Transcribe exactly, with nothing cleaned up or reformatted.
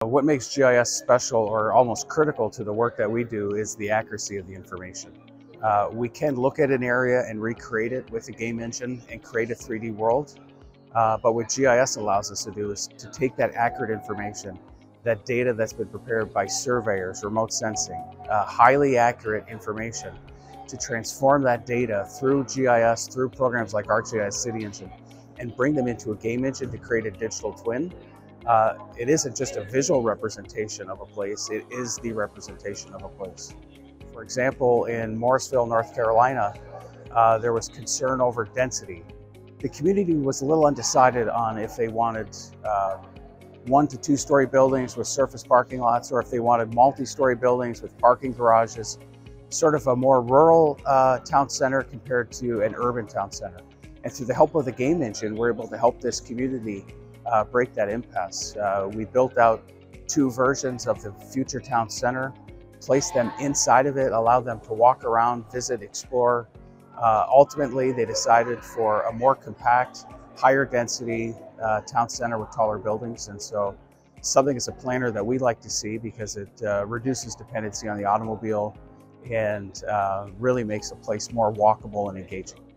What makes G I S special or almost critical to the work that we do is the accuracy of the information. Uh, we can look at an area and recreate it with a game engine and create a three D world, uh, but what G I S allows us to do is to take that accurate information, that data that's been prepared by surveyors, remote sensing, uh, highly accurate information, to transform that data through G I S, through programs like ArcGIS City Engine, and bring them into a game engine to create a digital twin. Uh, it isn't just a visual representation of a place, it is the representation of a place. For example, in Morrisville, North Carolina, uh, there was concern over density. The community was a little undecided on if they wanted uh, one to two story buildings with surface parking lots, or if they wanted multi-story buildings with parking garages, sort of a more rural uh, town center compared to an urban town center. And through the help of the game engine, we're able to help this community Uh, break that impasse. Uh, we built out two versions of the future town center, placed them inside of it, allowed them to walk around, visit, explore. Uh, ultimately, they decided for a more compact, higher density uh, town center with taller buildings. And so something as a planner that we like to see, because it uh, reduces dependency on the automobile and uh, really makes a place more walkable and engaging.